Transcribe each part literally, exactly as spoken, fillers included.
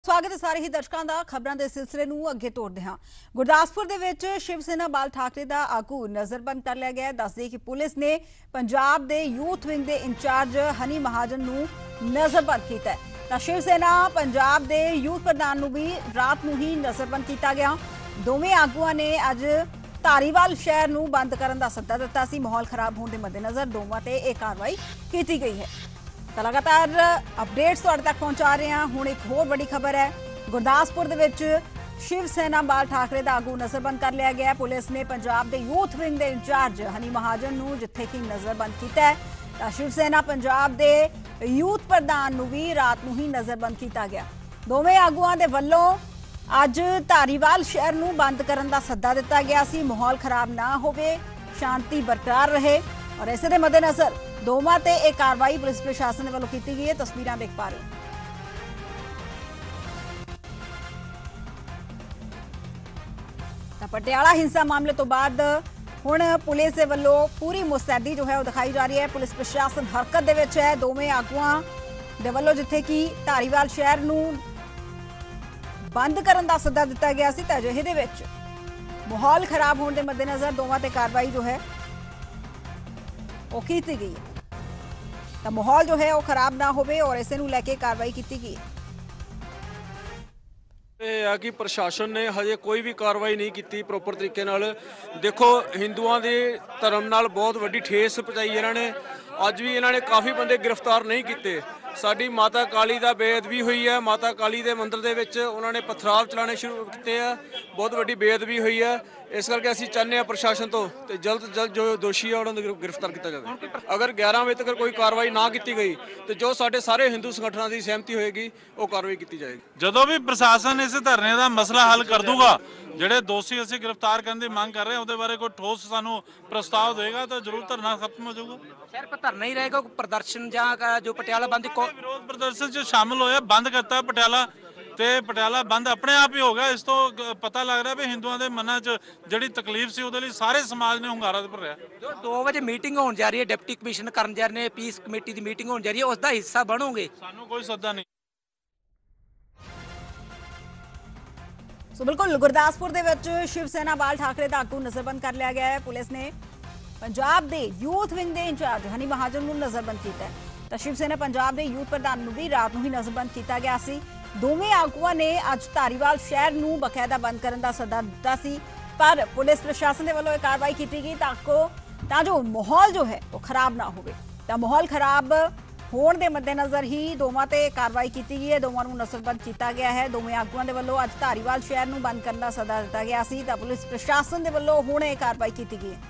स्वागत है सारे ही दर्शकों का। खबरों के सिलसिले ਨੂੰ ਅੱਗੇ ਤੋਰਦੇ ਹਾਂ। ਗੁਰਦਾਸਪੁਰ ਦੇ ਵਿੱਚ शिव सेना बाल ठाकरे ਦਾ ਆਗੂ ਨਜ਼ਰਬੰਦ ਕਰ ਲਿਆ ਗਿਆ। ਦੱਸਦੇ ਕਿ ਪੁਲਿਸ ਨੇ ਪੰਜਾਬ ਦੇ ਯੂਥ ਵਿੰਗ ਦੇ ਇੰਚਾਰਜ ਹਨੀ ਮਹਾਜਨ ਨੂੰ ਨਜ਼ਰਬੰਦ ਕੀਤਾ ਹੈ। ਤਾਂ शिव सेना ਪੰਜਾਬ ਦੇ ਯੂਥ ਪ੍ਰਧਾਨ ਨੂੰ ਵੀ ਰਾਤ ਨੂੰ ਹੀ ਨਜ਼ਰਬੰਦ ਕੀਤਾ ਗਿਆ। ਦੋਵੇਂ ਆਗੂਆਂ ਨੇ ਅੱਜ ਧਾਰੀਵਾਲ ਸ਼ਹਿਰ ਨੂੰ ਬੰਦ ਕਰਨ ਦਾ ਸੱਦਾ ਦਿੱਤਾ ਸੀ। ਮਾਹੌਲ ਖਰਾਬ ਹੋਣ ਦੇ ਮੱਦੇਨਜ਼ਰ ਦੋਵਾਂ ਤੇ ਇਹ ਕਾਰਵਾਈ ਕੀਤੀ ਗਈ ਹੈ। ਤਾਂ ਲਗਾਤਾਰ ਅਪਡੇਟਸ ਤੁਹਾਡੇ ਤੱਕ ਪਹੁੰਚਾ ਰਹੇ ਹਾਂ। ਹੁਣ ਇੱਕ ਹੋਰ ਵੱਡੀ ਖਬਰ ਹੈ। ਗੁਰਦਾਸਪੁਰ ਦੇ ਵਿੱਚ शिव सेना बाल ठाकरे ਦਾ ਆਗੂ ਨਜ਼ਰਬੰਦ ਕਰ ਲਿਆ ਗਿਆ। ਪੁਲਿਸ ਨੇ ਪੰਜਾਬ ਦੇ ਯੂਥ ਵਿੰਗ ਦੇ ਇੰਚਾਰਜ ਹਨੀ ਮਹਾਜਨ ਨੂੰ ਜਿੱਥੇ ਕਿ ਨਜ਼ਰਬੰਦ ਕੀਤਾ ਹੈ, ਤਾਂ शिव सेना ਪੰਜਾਬ ਦੇ ਯੂਥ ਪ੍ਰਧਾਨ ਨੂੰ ਵੀ ਰਾਤ ਨੂੰ ਹੀ ਨਜ਼ਰਬੰਦ ਕੀਤਾ ਗਿਆ। ਦੋਵੇਂ ਆਗੂਆਂ ਦੇ ਵੱਲੋਂ ਅੱਜ ਧਾਰੀਵਾਲ ਸ਼ਹਿਰ ਨੂੰ ਬੰਦ ਕਰਨ ਦਾ ਸੱਦਾ ਦਿੱਤਾ ਗਿਆ ਸੀ। ਮਾਹੌਲ ਖਰਾਬ ਨਾ ਹੋਵੇ, ਸ਼ਾਂਤੀ ਬਰਕਰਾਰ ਰਹੇ और ऐसे दे मद्देनजर दोवां ते एक कार्रवाई पुलिस प्रशासन वालों की गई है। तस्वीरें देख पा रहे हो। पटियाला हिंसा मामले तो बाद हुण पुलिस दे वल्लों पूरी मुस्तैदी जो है वो दिखाई जा रही है। पुलिस प्रशासन हरकत दे विच है। दोवें आगूआं दे वल्लों जिथे कि धारीवाल शहर नूं बंद करन दा सद्दा दिता गया सी, तां अजिहे दे विच माहौल खराब होने के मद्देनजर दोवां ते कार्रवाई जो है की गई है। तो माहौल जो है वो खराब ना हो और इसे लेके कार्रवाई की गई है कि प्रशासन ने हजे कोई भी कार्रवाई नहीं की प्रॉपर तरीके नाल। देखो हिंदुओं के धर्म नाल बहुत वड्डी ठेस पहुंचाई इन्होंने। अज भी इन्होंने काफ़ी बंदे गिरफ्तार नहीं किए। साडी माता काली का बेअदबी हुई है। माता काली के मंदिर दे विच उन्होंने पथराव चलाने शुरू किए हैं। बहुत वड्डी बेअदबी हुई है। इस करके असीं चाहते हैं प्रशासन तो ते जल्द तो जल्द जो दोषी है उन्होंने गिरफ्तार किया जाए। अगर ग्यारह बजे तक कोई कार्रवाई ना की गई तो जो साडे सारे हिंदू संगठनों की सहमति होएगी वो कार्रवाई की जाएगी। जदों भी प्रशासन इस धरने का मसला हल कर दूगा, ਜਿਹੜੇ ਦੋਸ਼ੀ ਅਸੀਂ गिरफ्तार करने की मांग कर रहे हैं ਉਹਦੇ ਬਾਰੇ ਕੋਈ ठोस ਸਾਨੂੰ प्रस्ताव देगा तो जरूर धरना खत्म हो जाऊगा। शहर पर धरना ही रहेगा, प्रदर्शन जहाँ का जो पटियाला बंद को विरोध प्रदर्शन च शामिल होया, बंद करता पटियाला ਤੇ ਪਟਿਆਲਾ ਬੰਦ ਆਪਣੇ ਆਪ ਹੀ ਹੋ ਗਿਆ। ਇਸ ਤੋਂ ਪਤਾ ਲੱਗ ਰਿਹਾ ਵੀ ਹਿੰਦੂਆਂ ਦੇ ਮਨਾਂ 'ਚ ਜਿਹੜੀ ਤਕਲੀਫ ਸੀ ਉਹਦੇ ਲਈ ਸਾਰੇ ਸਮਾਜ ਨੇ ਹੁੰਗਾਰਾ ਭਰਿਆ। ਜੋ ਦੋ ਵਜੇ ਮੀਟਿੰਗ ਹੋਣ ਜਾ ਰਹੀ ਹੈ, ਡਿਪਟੀ ਕਮਿਸ਼ਨ ਕਰਨ ਜਾ ਰਹੇ ਨੇ, ਪੀਸ ਕਮੇਟੀ ਦੀ ਮੀਟਿੰਗ ਹੋਣ ਜਾ ਰਹੀ ਹੈ, ਉਸ ਦਾ ਹਿੱਸਾ ਬਣੋਗੇ? ਸਾਨੂੰ ਕੋਈ ਸੱਦਾ ਨਹੀਂ। ਸੋ ਬਿਲਕੁਲ ਗੁਰਦਾਸਪੁਰ ਦੇ ਵਿੱਚ शिव सेना बाल ठाकरे ਦਾ ਆਗੂ ਨਜ਼ਰਬੰਦ ਕਰ ਲਿਆ ਗਿਆ ਹੈ। ਪੁਲਿਸ ਨੇ ਪੰਜਾਬ ਦੇ ਯੂਥ ਵਿੰਗ ਦੇ ਇੰਚਾਰਜ ਹਨੀ ਮਹਾਜਨ ਨੂੰ ਨਜ਼ਰਬੰਦ ਕੀਤਾ ਹੈ। ਤਾਂ शिव सेना ਪੰਜਾਬ ਦੇ ਯੂਥ ਪ੍ਰਧਾਨ ਨੂੰ ਵੀ ਰਾਤ ਨੂੰ ਹੀ ਨਜ਼ਰਬੰਦ ਕੀਤਾ ਗਿਆ ਸੀ। ਦੋਵੇਂ ਆਗੂਆਂ ਨੇ ਅੱਜ ਧਾਰੀਵਾਲ ਸ਼ਹਿਰ ਨੂੰ ਬਕਾਇਦਾ ਬੰਦ ਕਰਨ ਦਾ ਸੱਦਾ ਦਿੱਤਾ ਸੀ, ਪਰ ਪੁਲਿਸ ਪ੍ਰਸ਼ਾਸਨ ਦੇ ਵੱਲੋਂ ਇਹ ਕਾਰਵਾਈ ਕੀਤੀ ਗਈ ਤਾਂ ਕੋ ਤਾਂ ਜੋ ਮਾਹੌਲ ਜੋ ਹੈ ਉਹ ਖਰਾਬ ਨਾ ਹੋਵੇ। ਤਾਂ ਮਾਹੌਲ ਖਰਾਬ ਹੋਣ ਦੇ ਮੱਦੇਨਜ਼ਰ ਹੀ ਦੋਵਾਂ ਤੇ ਕਾਰਵਾਈ ਕੀਤੀ ਗਈ ਹੈ। ਦੋਵਾਂ ਨੂੰ ਨਜ਼ਰਬੰਦ ਕੀਤਾ ਗਿਆ ਹੈ। ਦੋਵੇਂ ਆਗੂਆਂ ਦੇ ਵੱਲੋਂ ਅੱਜ ਧਾਰੀਵਾਲ ਸ਼ਹਿਰ ਨੂੰ ਬੰਦ ਕਰਨ ਦਾ ਸੱਦਾ ਦਿੱਤਾ ਗਿਆ ਸੀ, ਤਾਂ ਪੁਲਿਸ ਪ੍ਰਸ਼ਾਸਨ ਦੇ ਵੱਲੋਂ ਹੁਣ ਇਹ ਕਾਰਵਾਈ ਕੀਤੀ ਗਈ ਹੈ।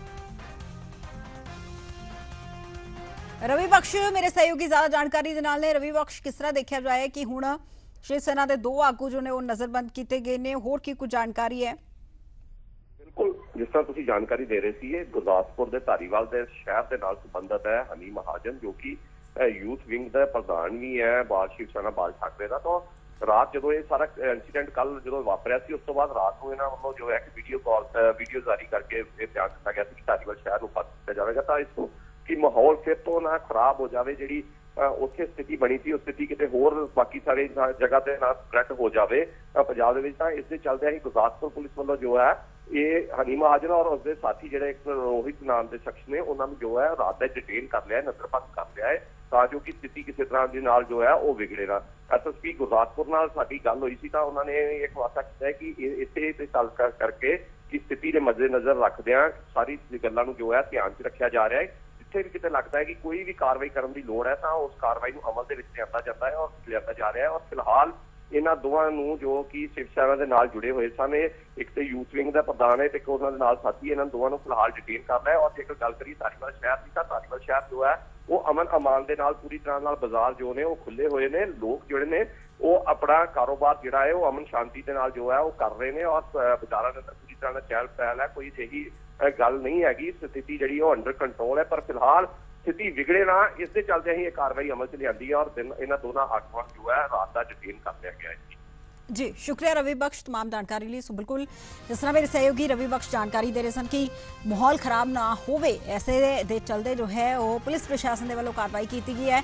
रवि बख्श मेरे सहयोगी ज्यादा जानकारी दे नाल ने। रवि बख्श, किस तरह देखा जाए कि हुण शिव सेना के दो आगू जो ने वो नजरबंद किए गए ने, होर की कुछ जानकारी है? बिल्कुल, जिस तरह तुसीं जानकारी दे रहे सी, गुरदासपुर के धारीवाल के शहर के नाल संबंधित है हनी महाजन, जो कि यूथ विंग का प्रधान भी है बाल शिव सेना बाल ठाकरे का। तो रात जो ये सारा इंसीडेंट कल जो वापरिया सी, उस तो बाद रात को इन्होंने वालों जो है वीडियो कॉल वीडियो जारी करके बयान दिया गया कि धारीवाल शहर को बंद किया जाएगा, तो इसको कि माहौल फिर तो ना खराब हो जाए। जी उत्थे स्थिति बनी थी, उस स्थिति कितने होर बाकी सारे जगह पे ना करैक्ट हो जाए पंजाब दे विच। तां इस दे चलदे ही गुरदासपुर पुलिस वालों जो है ये हनी महाजन और उसके साथी जिहड़े एक रोहित नाम के शख्स ने उन्होंने जो है रात का डिटेन कर लिया है, नजरबंद कर लिया है, तां जो कि स्थिति किसी तरह के नाल जो है वो बिगड़े ना। एस एस पी गुरदासपुर नाल साडी गल हुई सी, तां उन्होंने एक वादा किया है कि इसे ते चल कर करके कि स्थिति के मद्देनजर रखदिआं सारी गल्लां नूं जो है ध्यान च रखिया जा रहा है। जिथे भी कितने लगता है कि कोई भी कार्रवाई करने की लोड़ है तो उस कार्रवाई को अमल के लिया जाता है और लिया जा रहा है। और फिलहाल इन्होंने दोनों जो कि शिव सेना के नाल जुड़े हुए सन, एक तो यूथ विंग का प्रधान है तो एक उन्होंने नाल साथी, इन्होंने दोनों फिलहाल डिटेन करना है। और जेकर गल करिए धारीवाल शहर की, तो धारीवाल शहर जो है वो अमन अमान के नाल पूरी तरह नाल बाजार जो ने वो खुले हुए ने, लोग जोड़े ने वो अपना कारोबार जोड़ा है वो अमन शांति के नाल जो है वो कर रहे हैं और बाजारों के अंदर पूरी तरह चहल पहल है। कोई यही गल नहीं हैगी, स्थिति जी अंडर कंट्रोल है। पर फिलहाल स्थिति बिगड़े ना, इस दे चलते ही कार्रवाई अमल च लियाई है और इन्होंने दोनों आगुआं जो है रात का डिटेन कर लिया गया है। जी शुक्रिया रवि बख्श तमाम जानकारी लिए। सो बिल्कुल जिस तरह मेरे सहयोगी रवि बख्श जानकारी दे रहे सन कि माहौल खराब ना होवे, ऐसे दे चलते जो है वो पुलिस प्रशासन के वालों कार्रवाई की गई है।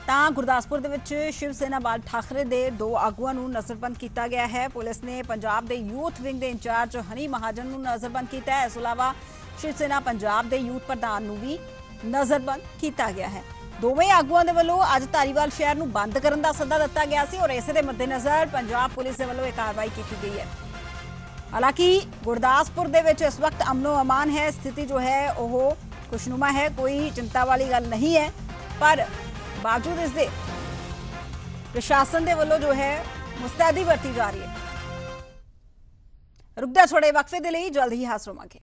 ਤਾਂ ਗੁਰਦਾਸਪੁਰ ਦੇ ਵਿੱਚ ਸ਼ਿਵ ਸੈਨਾ ਬਾਲ ਠਾਕਰੇ ਦੇ ਦੋ ਆਗੂਆਂ ਨੂੰ ਨਜ਼ਰਬੰਦ ਕੀਤਾ ਗਿਆ ਹੈ। ਪੁਲਿਸ ਨੇ ਪੰਜਾਬ ਦੇ ਯੂਥ ਵਿੰਗ ਦੇ ਇੰਚਾਰਜ ਹਨੀ ਮਹਾਜਨ ਨੂੰ ਨਜ਼ਰਬੰਦ ਕੀਤਾ ਹੈ। ਇਸ ਤੋਂ ਇਲਾਵਾ ਸ਼ਿਵ ਸੈਨਾ ਪੰਜਾਬ ਦੇ ਯੂਥ ਪ੍ਰਧਾਨ ਨੂੰ ਵੀ ਨਜ਼ਰਬੰਦ ਕੀਤਾ ਗਿਆ ਹੈ। ਦੋਵੇਂ ਆਗੂਆਂ ਦੇ ਵੱਲੋਂ ਅੱਜ ਧਾਰੀਵਾਲ ਸ਼ਹਿਰ ਨੂੰ ਬੰਦ ਕਰਨ ਦਾ ਸੱਦਾ ਦਿੱਤਾ ਗਿਆ ਸੀ ਔਰ ਇਸੇ ਦੇ ਮੱਦੇਨਜ਼ਰ ਪੰਜਾਬ ਪੁਲਿਸ ਦੇ ਵੱਲੋਂ ਇਹ ਕਾਰਵਾਈ ਕੀਤੀ ਗਈ ਹੈ। हालांकि गुरदासपुर ਦੇ ਵਿੱਚ ਇਸ ਵਕਤ ਅਮਨੋ ਅਮਾਨ ਹੈ, ਸਥਿਤੀ ਜੋ ਹੈ ਉਹ ਖੁਸ਼ਨੁਮਾ ਹੈ, ਕੋਈ ਚਿੰਤਾ ਵਾਲੀ ਗੱਲ ਨਹੀਂ ਹੈ। ਪਰ ਬਾਵਜੂਦ ਇਸ ਦੇ ਪ੍ਰਸ਼ਾਸਨ ਦੇ ਵੱਲੋਂ ਜੋ ਹੈ ਮੁਸਤੈਦੀ ਵਰਤੀ ਜਾ ਰਹੀ ਹੈ। ਰੁਕਦਾ ਥੋੜੇ ਵਕਫੇ ਦੇ ਲਈ, ਜਲਦ ਹੀ ਹਾਜ਼ਰ ਹੋਵਾਂਗੇ।